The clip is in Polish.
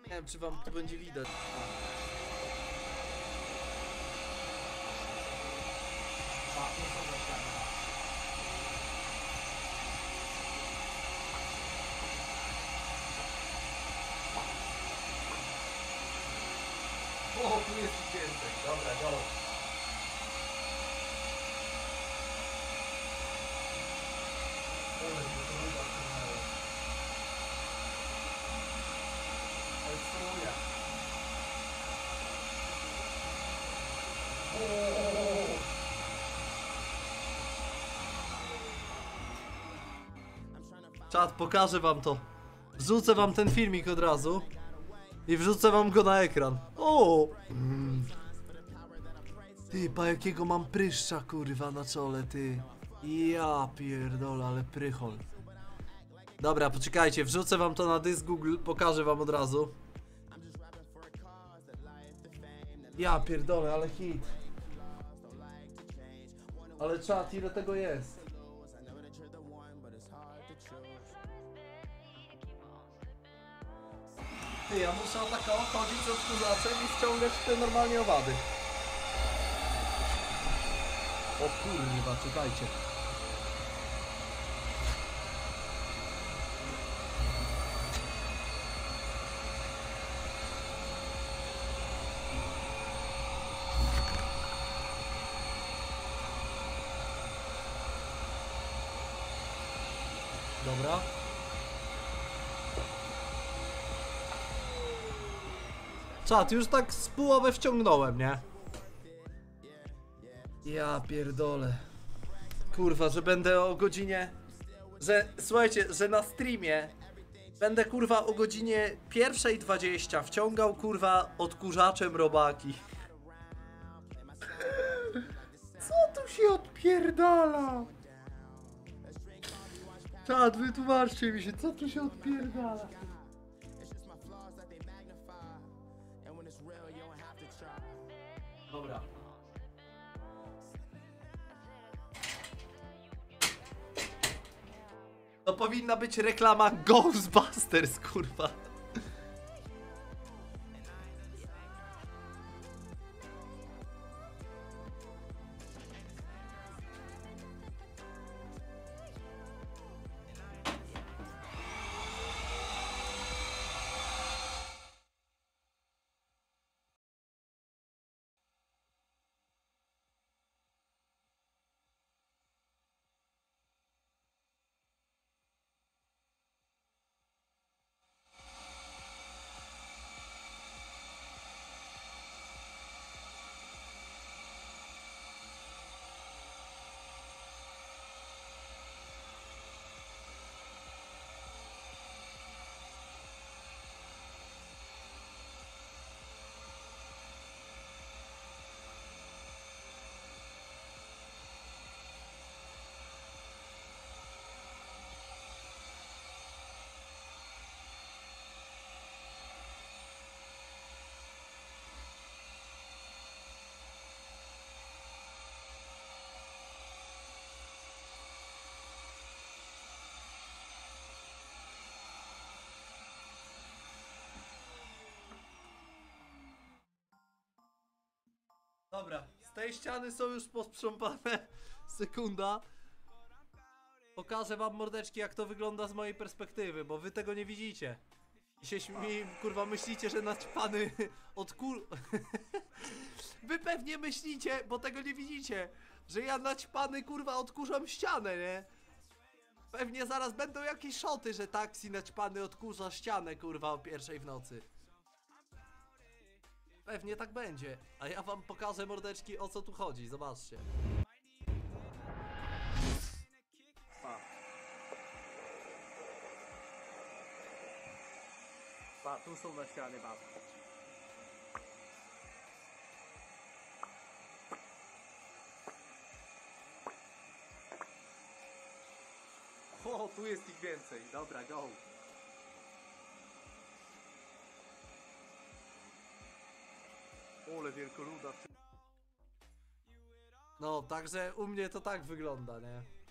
Nie wiem, czy wam to będzie widać. O, tu jest ich więcej. Dobra, go. Czat, pokażę wam to. Wrzucę wam ten filmik od razu. I wrzucę wam go na ekran. O! Ty, pa jakiego mam pryszcza, kurwa, na czole, ty. Ja pierdolę, ale prychol. Dobra, poczekajcie, wrzucę wam to na dysk Google, pokażę wam od razu. Ja pierdolę, ale hit. Ale czat, ile tego jest? Ty, ja muszę tak chodzić z odkurzaczem i ściągać te normalnie owady. O kurwa, czekajcie. Dobra. Czat, już tak z połowę wciągnąłem, nie? Ja pierdolę. Kurwa, że będę o godzinie... Słuchajcie, że na streamie będę kurwa o godzinie 1:20 wciągał kurwa odkurzaczem robaki. Co tu się odpierdala? Czad, wytłumaczcie mi się, co tu się odpierdala? Dobra. To powinna być reklama Ghostbusters, kurwa. Dobra, z tej ściany są już posprzątane. Sekunda. Pokażę wam, mordeczki, jak to wygląda z mojej perspektywy, bo wy tego nie widzicie. I się kurwa, myślicie, że naćpany Wy pewnie myślicie, bo tego nie widzicie, że ja naćpany, kurwa, odkurzam ścianę, nie? Pewnie zaraz będą jakieś szoty, że taksi naćpany odkurza ścianę, kurwa, o 1:00 w nocy. Pewnie tak będzie, a ja wam pokażę, mordeczki, o co tu chodzi, zobaczcie. Pa, tu są na ścianie, pa. O, tu jest ich więcej. Dobra, go. Ole wielkoluda. No, także u mnie to tak wygląda, nie?